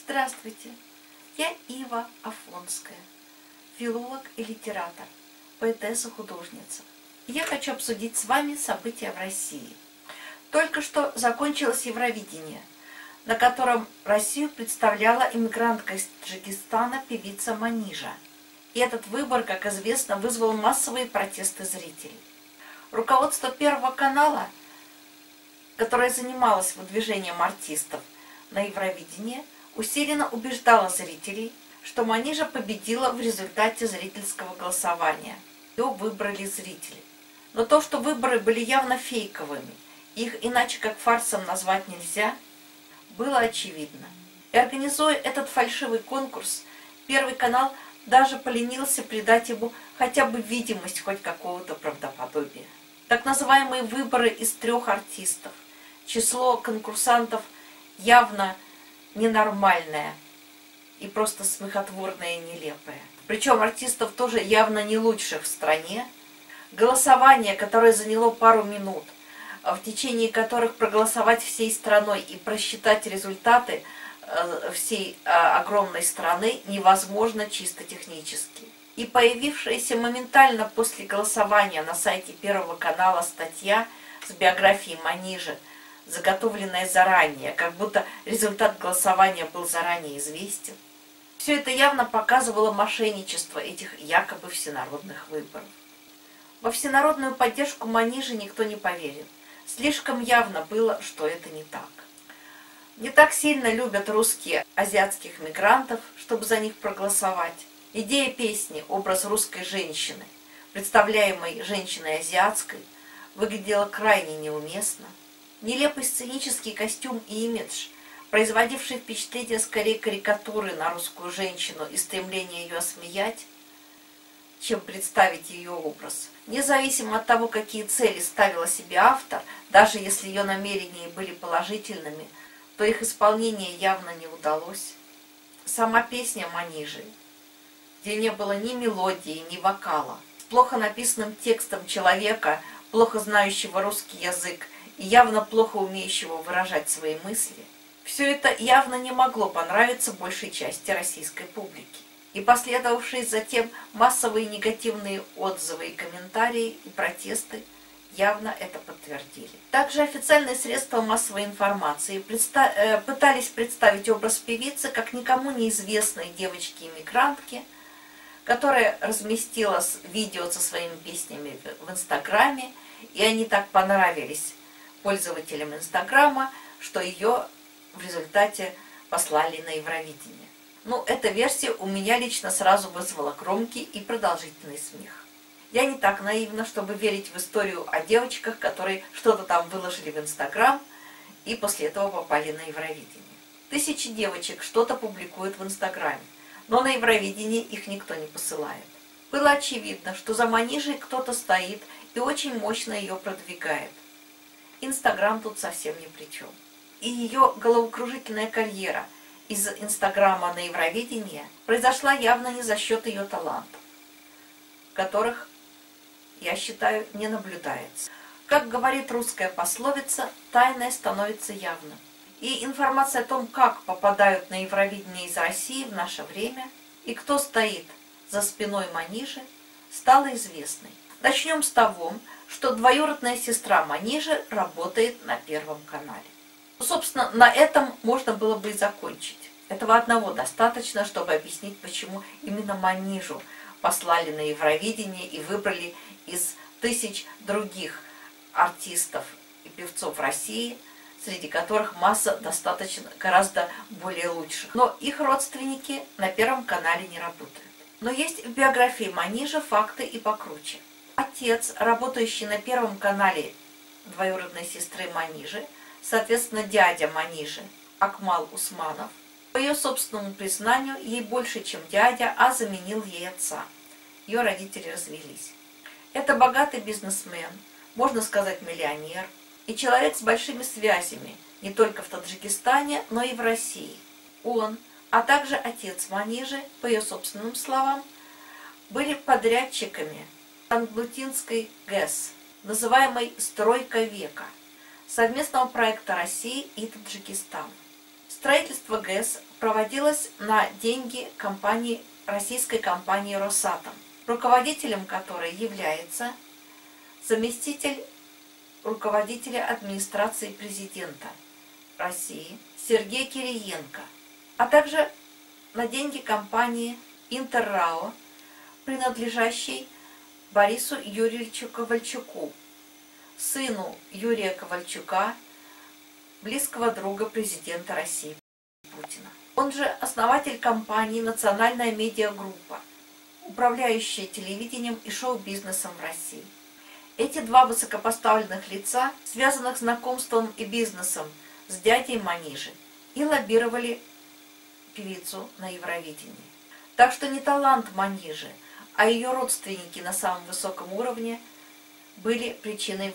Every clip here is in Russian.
Здравствуйте, я Ива Афонская, филолог и литератор, поэтесса-художница. Я хочу обсудить с вами события в России. Только что закончилось Евровидение, на котором Россию представляла иммигрантка из Таджикистана певица Манижа. И этот выбор, как известно, вызвал массовые протесты зрителей. Руководство Первого канала, которое занималось выдвижением артистов на Евровидение, усиленно убеждало зрителей, что Манижа победила в результате зрительского голосования. Ее выбрали зрители. Но то, что выборы были явно фейковыми, их иначе как фарсом назвать нельзя, было очевидно. И организуя этот фальшивый конкурс, Первый канал даже поленился придать ему хотя бы видимость хоть какого-то правдоподобия. Так называемые выборы из 3 артистов. Число конкурсантов явно ненормальное и просто смехотворное и нелепое. Причем артистов тоже явно не лучших в стране. Голосование, которое заняло пару минут, в течение которых проголосовать всей страной и просчитать результаты всей огромной страны невозможно чисто технически. И появившаяся моментально после голосования на сайте Первого канала статья с биографией Манижи, заготовленная заранее, как будто результат голосования был заранее известен. Все это явно показывало мошенничество этих якобы всенародных выборов. Во всенародную поддержку Манижи никто не поверил. Слишком явно было, что это не так. Не так сильно любят русские азиатских мигрантов, чтобы за них проголосовать. Идея песни, образ русской женщины, представляемой женщиной азиатской, выглядела крайне неуместно. Нелепый сценический костюм и имидж, производивший впечатление скорее карикатуры на русскую женщину и стремление ее осмеять, чем представить ее образ. Независимо от того, какие цели ставила себе автор, даже если ее намерения были положительными, то их исполнение явно не удалось. Сама песня Манижи, где не было ни мелодии, ни вокала, с плохо написанным текстом человека, плохо знающего русский язык и явно плохо умеющего выражать свои мысли, все это явно не могло понравиться большей части российской публики. И последовавшие затем массовые негативные отзывы и комментарии и протесты явно это подтвердили. Также официальные средства массовой информации пытались представить образ певицы как никому неизвестной девочки-иммигрантки, которая разместила видео со своими песнями в Инстаграме, и они так понравились пользователям Инстаграма, что ее в результате послали на Евровидение. Ну, эта версия у меня лично сразу вызвала громкий и продолжительный смех. Я не так наивна, чтобы верить в историю о девочках, которые что-то там выложили в Инстаграм и после этого попали на Евровидение. Тысячи девочек что-то публикуют в Инстаграме, но на Евровидение их никто не посылает. Было очевидно, что за Манижей кто-то стоит и очень мощно ее продвигает. Инстаграм тут совсем ни при чем. И ее головокружительная карьера из Инстаграма на Евровидение произошла явно не за счет ее талантов, которых, я считаю, не наблюдается. Как говорит русская пословица, тайное становится явным. И информация о том, как попадают на Евровидение из России в наше время и кто стоит за спиной Манижи, стала известной. Начнем с того, что двоюродная сестра Манижи работает на Первом канале. Собственно, на этом можно было бы и закончить. Этого одного достаточно, чтобы объяснить, почему именно Манижу послали на Евровидение и выбрали из тысяч других артистов и певцов России, среди которых масса достаточно гораздо более лучших. Но их родственники на Первом канале не работают. Но есть в биографии Манижи факты и покруче. Отец, работающий на Первом канале двоюродной сестры Манижи, соответственно, дядя Манижи, Акмал Усманов, по ее собственному признанию, ей больше, чем дядя, а заменил ей отца. Ее родители развелись. Это богатый бизнесмен, можно сказать, миллионер, и человек с большими связями, не только в Таджикистане, но и в России. Он, а также отец Манижи, по ее собственным словам, были подрядчиками Тангутинской ГЭС, называемой «Стройка века», совместного проекта России и Таджикистана. С Строительство ГЭС проводилось на деньги российской компании «Росатом», руководителем которой является заместитель руководителя администрации президента России Сергей Кириенко, а также на деньги компании «Интеррао», принадлежащей Борису Юрьевичу Ковальчуку, сыну Юрия Ковальчука, близкого друга президента России Путина. Он же основатель компании «Национальная медиагруппа», управляющая телевидением и шоу-бизнесом в России. Эти два высокопоставленных лица, связанных знакомством и бизнесом с дядей Манижи, и лоббировали певицу на Евровидении. Так что не талант Манижи, а ее родственники на самом высоком уровне были причиной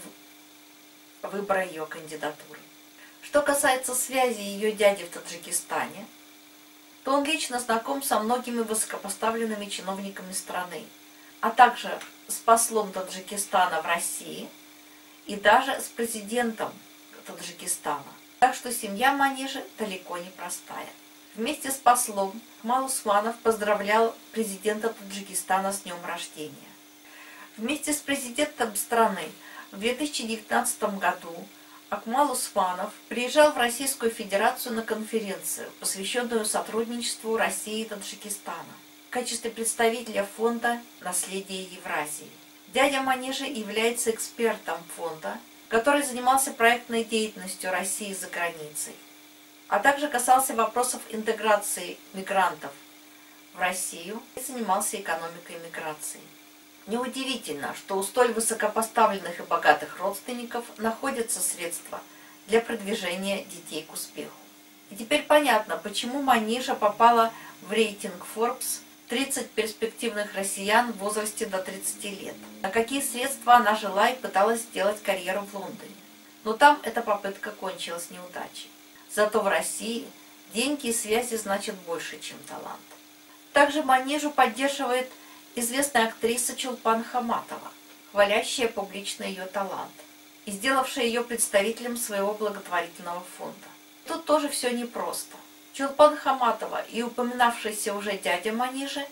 выбора ее кандидатуры. Что касается связи ее дяди в Таджикистане, то он лично знаком со многими высокопоставленными чиновниками страны, а также с послом Таджикистана в России и даже с президентом Таджикистана. Так что семья Манижи далеко не простая. Вместе с послом Акмал Усманов поздравлял президента Таджикистана с днем рождения. Вместе с президентом страны в 2019 году Акмал Усманов приезжал в Российскую Федерацию на конференцию, посвященную сотрудничеству России и Таджикистана, в качестве представителя фонда «Наследие Евразии». Дядя Манижи является экспертом фонда, который занимался проектной деятельностью России за границей, а также касался вопросов интеграции мигрантов в Россию и занимался экономикой миграции. Неудивительно, что у столь высокопоставленных и богатых родственников находятся средства для продвижения детей к успеху. И теперь понятно, почему Манижа попала в рейтинг Forbes 30 перспективных россиян в возрасте до 30 лет. На какие средства она жила и пыталась сделать карьеру в Лондоне. Но там эта попытка кончилась неудачей. Зато в России деньги и связи значат больше, чем талант. Также Манижу поддерживает известная актриса Чулпан Хаматова, хвалящая публично ее талант и сделавшая ее представителем своего благотворительного фонда. Тут тоже все непросто. Чулпан Хаматова и упоминавшийся уже дядя Манижи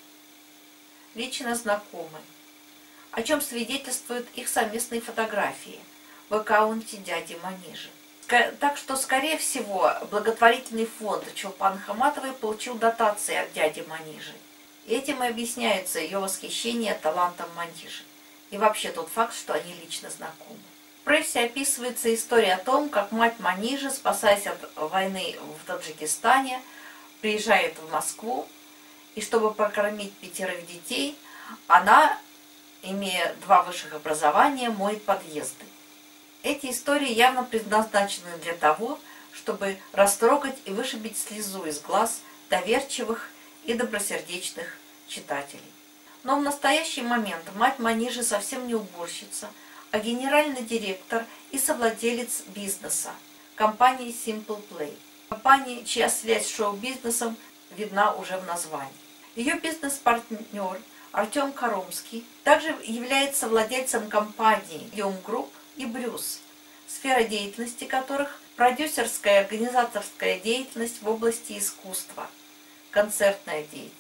лично знакомы, о чем свидетельствуют их совместные фотографии в аккаунте дяди Манижи. Так что, скорее всего, благотворительный фонд Чулпан Хаматовой получил дотации от дяди Манижи. Этим и объясняется ее восхищение талантом Манижи. И вообще тот факт, что они лично знакомы. В прессе описывается история о том, как мать Манижи, спасаясь от войны в Таджикистане, приезжает в Москву, и чтобы прокормить 5 детей, она, имея 2 высших образования, моет подъезды. Эти истории явно предназначены для того, чтобы растрогать и вышибить слезу из глаз доверчивых и добросердечных читателей. Но в настоящий момент мать Манижи совсем не уборщица, а генеральный директор и совладелец бизнеса, компании Simple Play, компании, чья связь с шоу-бизнесом видна уже в названии. Ее бизнес-партнер Артем Коромский также является владельцем компаний Lium Group и Брюс, сфера деятельности которых – продюсерская и организаторская деятельность в области искусства, концертная деятельность,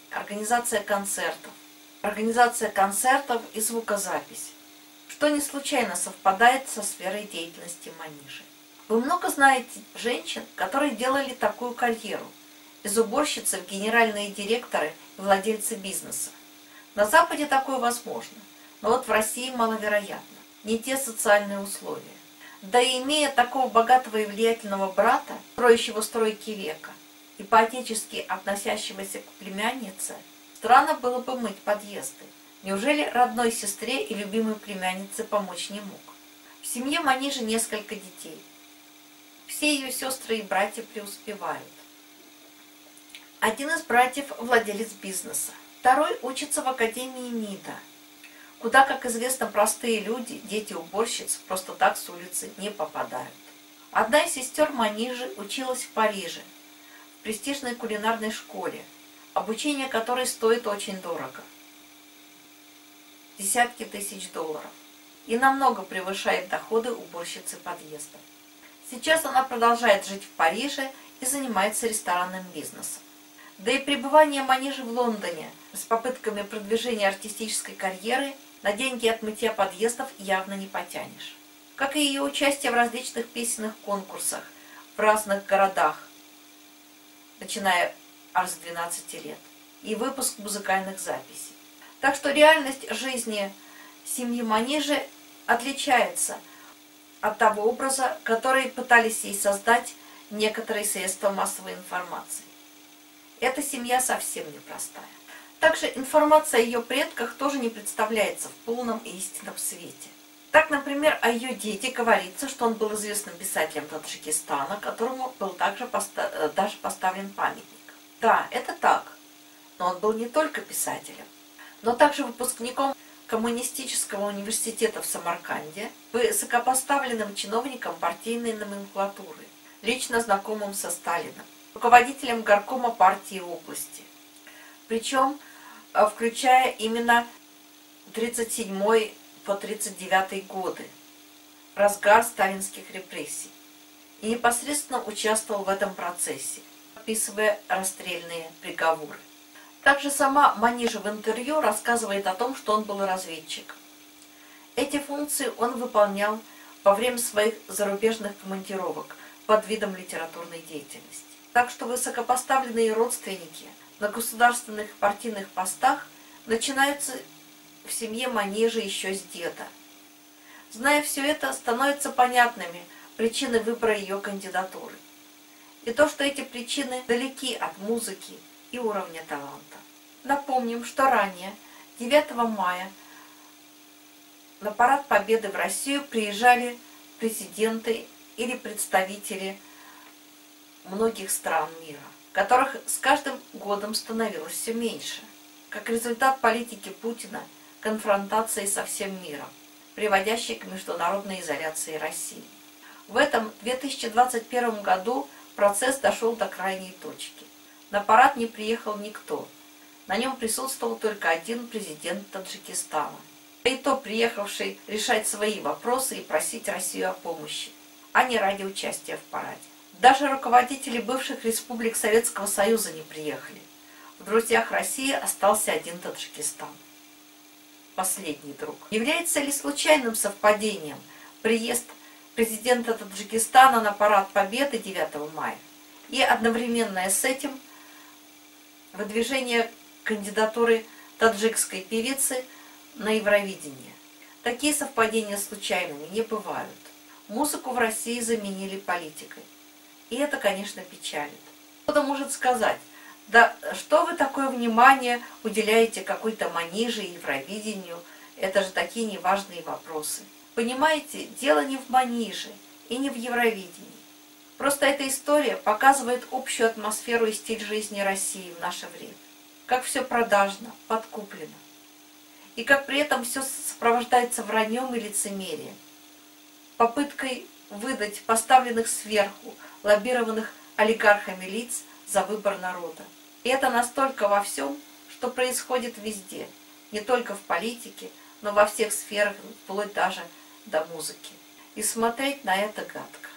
организация концертов и звукозапись, что не случайно совпадает со сферой деятельности Манижи. Вы много знаете женщин, которые делали такую карьеру, из уборщицы в генеральные директоры и владельцы бизнеса. На Западе такое возможно, но вот в России маловероятно, не те социальные условия. Да и имея такого богатого и влиятельного брата, строящего стройки века, и по-отечески относящегося к племяннице, странно было бы мыть подъезды. Неужели родной сестре и любимой племяннице помочь не мог? В семье Манижи несколько детей. Все ее сестры и братья преуспевают. Один из братьев – владелец бизнеса. Второй учится в Академии МИДа, куда, как известно, простые люди, дети уборщиц, просто так с улицы не попадают. Одна из сестер Манижи училась в Париже, в престижной кулинарной школе, обучение которой стоит очень дорого. Десятки тысяч долларов. И намного превышает доходы уборщицы подъезда. Сейчас она продолжает жить в Париже и занимается ресторанным бизнесом. Да и пребывание Манижи в Лондоне с попытками продвижения артистической карьеры на деньги от мытья подъездов явно не потянешь. Как и ее участие в различных песенных конкурсах в разных городах, начиная аж с 12 лет, и выпуск музыкальных записей. Так что реальность жизни семьи Манижи отличается от того образа, который пытались ей создать некоторые средства массовой информации. Эта семья совсем непростая. Также информация о ее предках тоже не представляется в полном и истинном свете. Так, например, о ее деде говорится, что он был известным писателем Таджикистана, которому был также даже поставлен памятник. Да, это так, но он был не только писателем, но также выпускником Коммунистического университета в Самарканде, высокопоставленным чиновником партийной номенклатуры, лично знакомым со Сталиным, руководителем горкома партии области. Причем, включая именно 1937 по 1939 годы, разгар сталинских репрессий, и непосредственно участвовал в этом процессе, подписывая расстрельные приговоры. Также сама Манижа в интервью рассказывает о том, что он был разведчиком. Эти функции он выполнял во время своих зарубежных командировок под видом литературной деятельности. Так что высокопоставленные родственники на государственных партийных постах начинаются в семье Манижи еще с деда. Зная все это, становятся понятными причины выбора ее кандидатуры. И то, что эти причины далеки от музыки и уровня таланта. Напомним, что ранее, 9 мая, на парад Победы в Россию приезжали президенты или представители многих стран мира, которых с каждым годом становилось все меньше, как результат политики Путина, конфронтации со всем миром, приводящей к международной изоляции России. В этом 2021 году процесс дошел до крайней точки. На парад не приехал никто. На нем присутствовал только один президент Таджикистана. И то приехавший решать свои вопросы и просить Россию о помощи, а не ради участия в параде. Даже руководители бывших республик Советского Союза не приехали. В друзьях России остался один Таджикистан. Последний друг. Является ли случайным совпадением приезд президента Таджикистана на парад Победы 9 мая и одновременное с этим выдвижение кандидатуры таджикской певицы на Евровидение? Такие совпадения случайными не бывают. Музыку в России заменили политикой. И это, конечно, печалит. Кто-то может сказать: да что вы такое внимание уделяете какой-то Маниже и Евровидению? Это же такие неважные вопросы. Понимаете, дело не в Маниже и не в Евровидении. Просто эта история показывает общую атмосферу и стиль жизни России в наше время. Как все продажно, подкуплено. И как при этом все сопровождается враньем и лицемерием. Попыткой выдать поставленных сверху, лоббированных олигархами лиц за выбор народа. И это настолько во всем, что происходит везде, не только в политике, но во всех сферах, вплоть даже до музыки. И смотреть на это гадко.